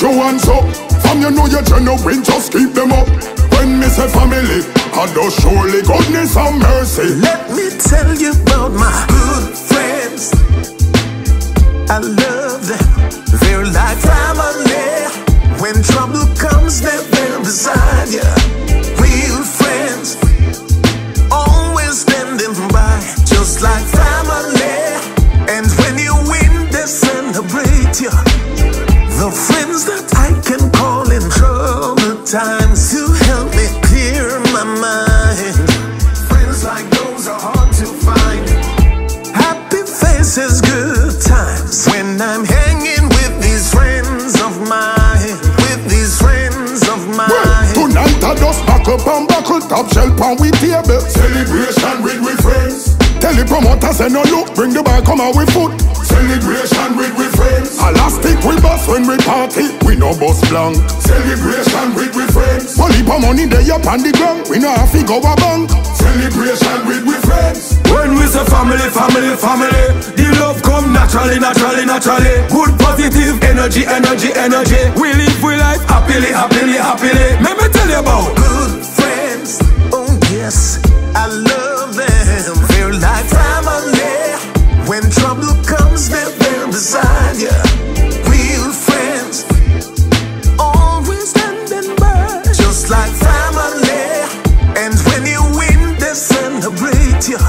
your hands up. From you know you're genuine, just keep them up. When me say family, I do surely goodness and mercy. Let me tell you about my good friends. I love them, they're like family. When trouble comes, they're there beside you. Real friends, always standing by, just like family. And when you win, they celebrate you. The friends that I can call in trouble times to help me clear my mind. Friends like those are hard to find. Happy faces, good times, when I'm hanging with these friends of mine. With these friends of mine. Well, tonight I just buckle and buckle, top shelf and we table. Celebration with we friends. Tell the promoters say no look, bring the bar, come out with foot. Celebration with we friends. Elastic we bust when we party, we no bust blank. Celebration with we friends. Only for money they up on the ground, we no have to go a bank. Celebration with we friends. When we say family, family, family, the love come naturally, naturally, naturally. Good positive energy, energy, energy. We live we life happily, happily, happily. Let me tell you about good friends. Oh yes, I love them. They're like family. When trouble comes, they're there beside you. Real friends, always standing by, just like family. And when you win, they celebrate you.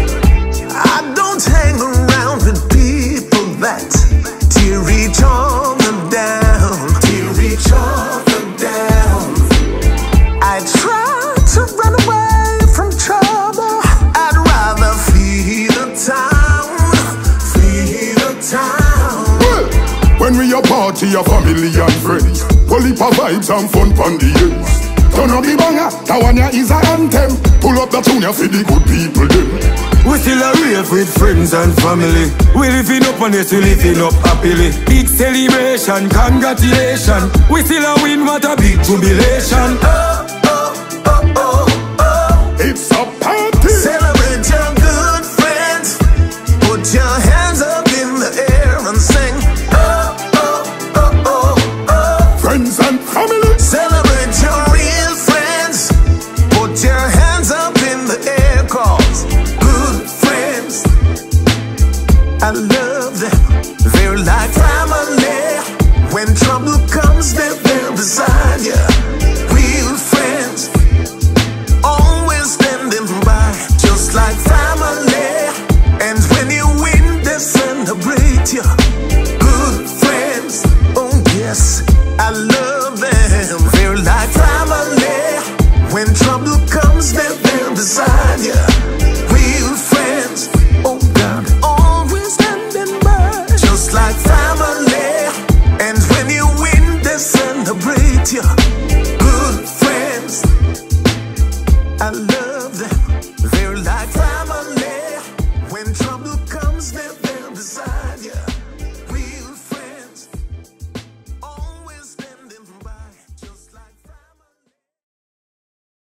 I don't hang around with people that tear each other down, tear each other down. I try to run away from trouble. I'd rather flee the town, flee the town. Well, when we a party, a family and friends, pull up a vibes and fun pon the ends. Turn up the banger, that one ya is a anthem. Pull up the tune ya for the good people them. we still a rave with friends and family. We living up on this, we living up happily. Big celebration, congratulations. We still a win, what a big jubilation. Oh, oh, oh, oh, oh. It's a party. Celebrate your good friends. Put your hands up in the air and sing. Oh, oh, oh, oh, oh. Friends and family. Celebrate your real friends. Put your hands up in the air, cause good friends, I love them. They're like family. When trouble